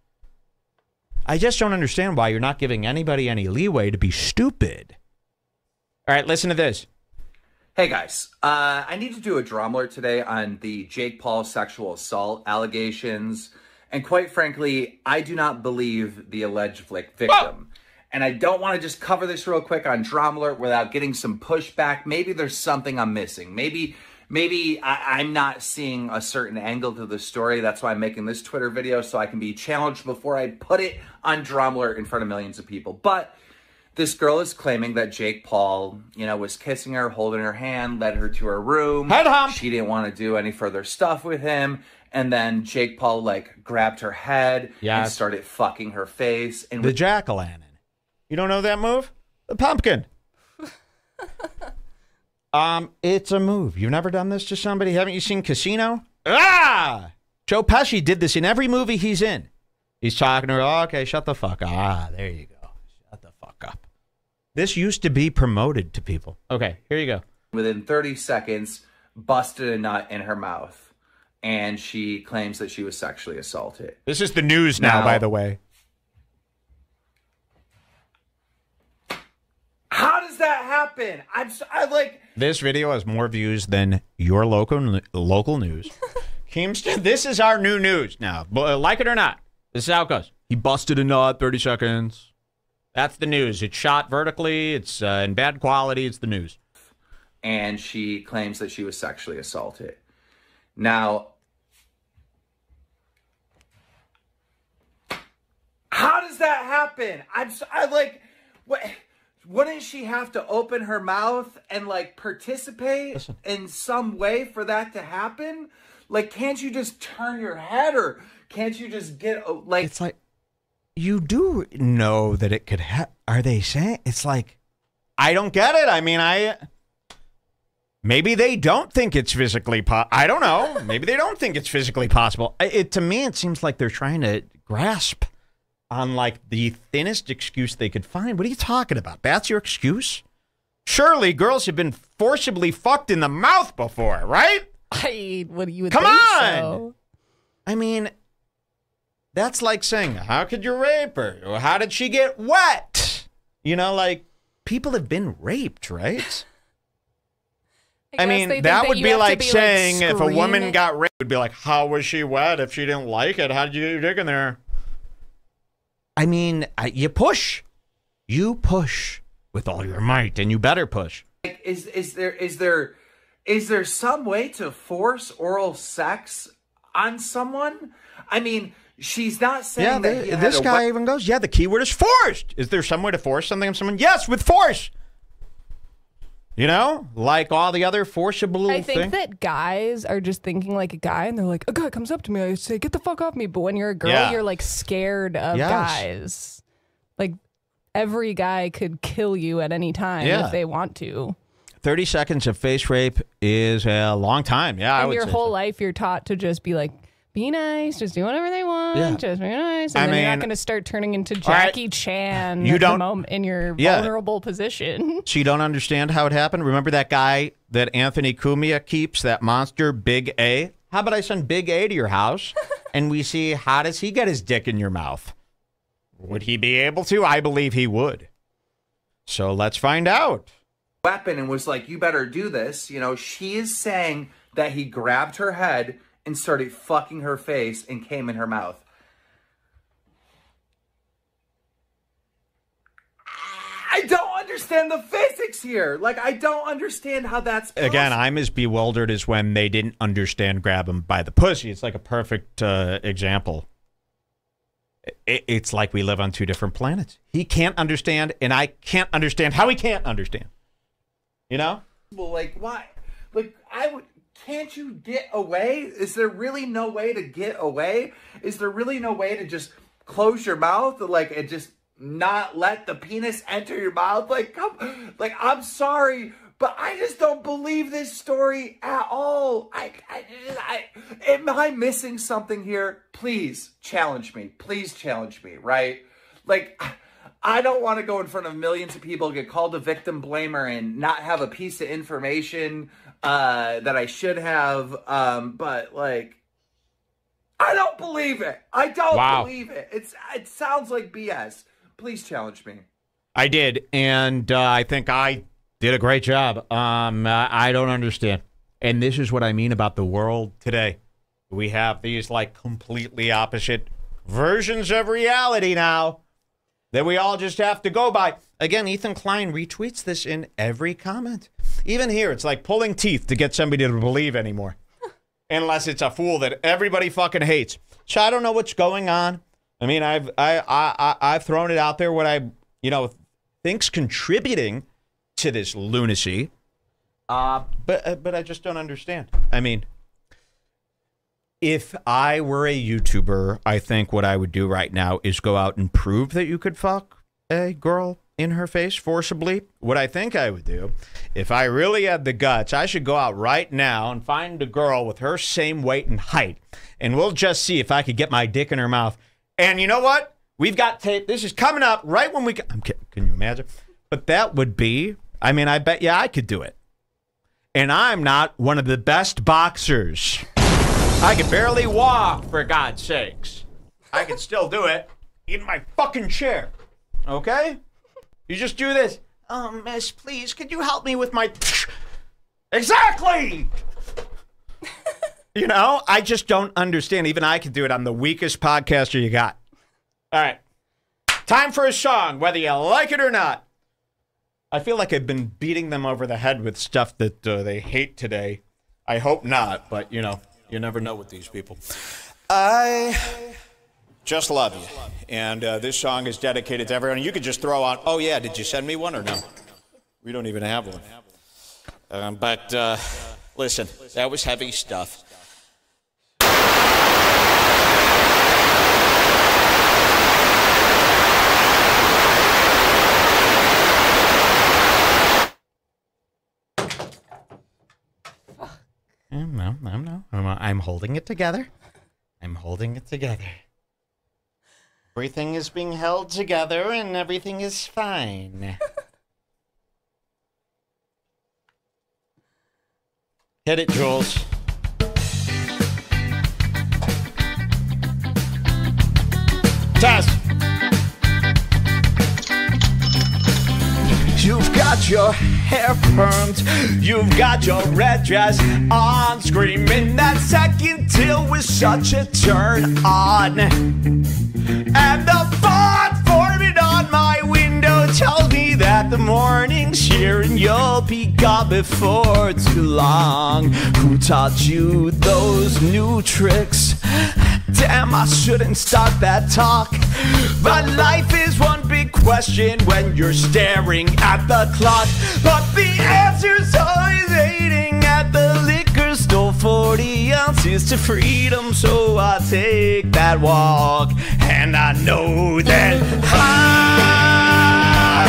I just don't understand why you're not giving anybody any leeway to be stupid. All right, listen to this. Hey guys, uh, I need to do a drama alert today on the Jake Paul sexual assault allegations. And quite frankly, I do not believe the alleged victim. Whoa. And I don't want to just cover this real quick on drama alert without getting some pushback. Maybe there's something I'm missing. Maybe... Maybe I, I'm not seeing a certain angle to the story. That's why I'm making this Twitter video, so I can be challenged before I put it on Drama Alert in front of millions of people. But this girl is claiming that Jake Paul, you know, was kissing her, holding her hand, led her to her room. Head hump. She didn't want to do any further stuff with him. And then Jake Paul like grabbed her head Yes. and started fucking her face. And The jack-o'-lantern. You don't know that move? The pumpkin. um, it's a move. You've never done this to somebody? Haven't you seen Casino? Ah! Joe Pesci did this in every movie he's in. He's talking to her. Oh, okay, shut the fuck up. Ah, there you go. Shut the fuck up. This used to be promoted to people. Okay, here you go. within thirty seconds, busted a nut in her mouth. And she claims that she was sexually assaulted. This is the news now, Now- by the way. How does that happen? I'm so, I like... This video has more views than your local local news. Keemstar, this is our new news now. But, uh, like it or not, this is how it goes. He busted a nut, thirty seconds. That's the news. It's shot vertically. It's uh, in bad quality. It's the news. And she claims that she was sexually assaulted. Now, how does that happen? I'm so, I like, what? Wouldn't she have to open her mouth and like participate Listen. in some way for that to happen? Like, can't you just turn your head, or can't you just get a- like? It's like, you do know that it could ha- Are they saying? It's like, I don't get it. I mean, I... Maybe they don't think it's physically po- I don't know. Maybe they don't think it's physically possible. I- It, to me, it seems like they're trying to grasp on, like, the thinnest excuse they could find. What are you talking about? That's your excuse? Surely girls have been forcibly fucked in the mouth before, right? I what do you would Come think on! so. I mean, that's like saying, how could you rape her? Or how did she get wet? You know, like, people have been raped, right? I, guess mean, they think that would you be have to like be, saying if a woman screaming. got raped, it would be like, how was she wet if she didn't like it? How did you get your dick in there? I mean, I, you push. You push with all your might, and you better push. Like, is is there is there is there some way to force oral sex on someone? I mean, she's not saying Yeah, that the- he had this a guy we- even goes, yeah, the key word is forced. Is there some way to force something on someone? Yes, with force. You know, like all the other forcible I think things. that guys are just thinking like a guy, and they're like, a guy comes up to me, I say, get the fuck off me. But when you're a girl, Yeah. you're like scared of Yes. guys. Like every guy could kill you at any time Yeah. if they want to. thirty seconds of face rape is a long time. Yeah, I And would your say whole so. life, you're taught to just be like, be nice, just do whatever they want, Yeah. just be nice. And I then you're mean- not going to start turning into All right. Jackie Chan You at don't- the moment in your Yeah. vulnerable position. So you don't understand how it happened? Remember that guy that Anthony Cumia keeps, that monster, Big A? How about I send Big A to your house and we see how does he get his dick in your mouth? Would he be able to? I believe he would. So let's find out. weapon and was like, you better do this. You know, she is saying that he grabbed her head and started fucking her face and came in her mouth. I don't understand the physics here. Like, I don't understand how that's possible. Again, I'm as bewildered as when they didn't understand grab him by the pussy. It's like a perfect uh, example. It, it's like we live on two different planets. He can't understand, and I can't understand how he can't understand. You know? Well, like, why? Like, I would. Can't you get away? Is there really no way to get away? Is there really no way to just close your mouth, like, and just not let the penis enter your mouth? Like, come, like, I'm sorry, but I just don't believe this story at all. I, I, I, am I missing something here? Please challenge me. Please challenge me, right? Like, I don't want to go in front of millions of people, get called a victim blamer, and not have a piece of information uh, that I should have. Um, but like, I don't believe it. I don't Wow. believe it. It's it sounds like B S. Please challenge me. I did, and uh, I think I did a great job. Um, uh, I don't understand. And this is what I mean about the world today. We have these, like, completely opposite versions of reality now that we all just have to go by. Again, Ethan Klein retweets this in every comment. Even here, it's like pulling teeth to get somebody to believe anymore. Unless it's a fool that everybody fucking hates. So I don't know what's going on. I mean, I've I I, I I've thrown it out there what I you know think's contributing to this lunacy. Uh, but uh, but I just don't understand. I mean, If I were a YouTuber, I think what I would do right now is go out and prove that you could fuck a girl in her face forcibly. What I think I would do, if I really had the guts, I should go out right now and find a girl with her same weight and height, and we'll just see if I could get my dick in her mouth. And you know what? We've got tape. This is coming up right when we... I'm kidding. Can you imagine? But that would be... I mean, I bet you I could do it. And I'm not one of the best boxers. I can barely walk, for God's sakes. I can still do it in my fucking chair. Okay? You just do this. Oh, miss, please, could you help me with my... Exactly! You know, I just don't understand. Even I can do it. I'm the weakest podcaster you got. All right. Time for a song, whether you like it or not. I feel like I've been beating them over the head with stuff that uh, they hate today. I hope not, but, you know, you never know with these people. I just love you. And uh, this song is dedicated to everyone. You could just throw on, oh, yeah, did you send me one or no? We don't even have one. Um, but, uh, listen, that was heavy stuff. No, no, no. I'm holding it together. I'm holding it together. Everything is being held together and everything is fine. Hit it, Jules. Tess. You've got your hair permed, you've got your red dress on, screaming that second till was such a turn on. And the font forming on my window tells me that the morning's here and you'll be gone before too long. Who taught you those new tricks? Damn, I shouldn't start that talk. But life is one big question when you're staring at the clock. But the answer's always waiting at the liquor store. Forty ounces to freedom, so I take that walk. And I know that I,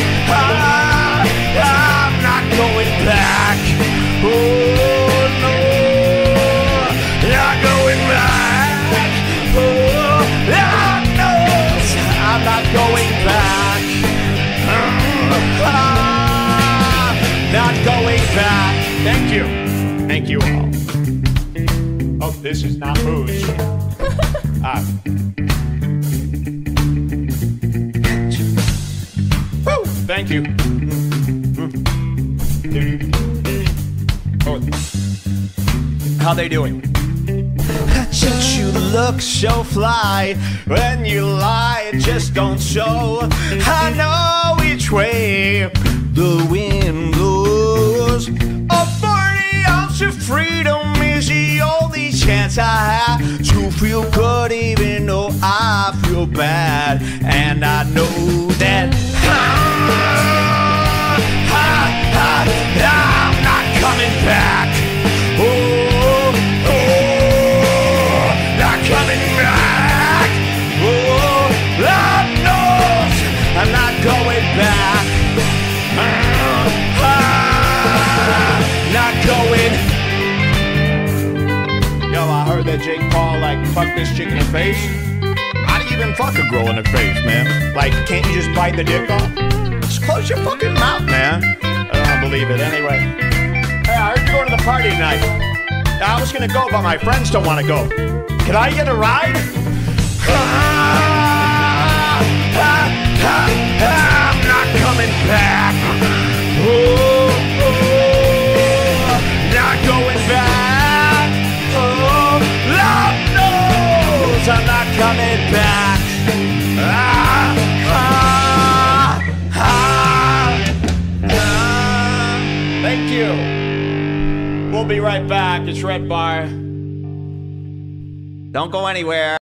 I, I'm not going back. Oh no, not going back. I'm not going back. Uh, not going back. Thank you. Thank you all. Oh, this is not booze. Ah. Woo! Thank you. Oh. How they doing? Since you look so fly, when you lie, it just don't show. I know which way the wind blows. A forty ounce of freedom is the only chance I have to feel good, even though I feel bad. And I know that I, I, I, I'm not coming back. Oh. Coming back. Oh, Lord knows I'm not going back. Uh, uh, not going. Yo, I heard that Jake Paul like fucked this chick in the face. How do you even fuck a girl in the face, man? Like, can't you just bite the dick off? Just close your fucking mouth, man. I don't believe it. Anyway, hey, I heard you're going to the party tonight. I was gonna go, but my friends don't want to go. Can I get a ride? Ah, ah, ah, ah, I'm not coming back. Oh, oh, not going back. Oh, Lord knows I'm not coming back. Ah, ah, ah, ah. Thank you. We'll be right back. It's Red Bar. Don't go anywhere.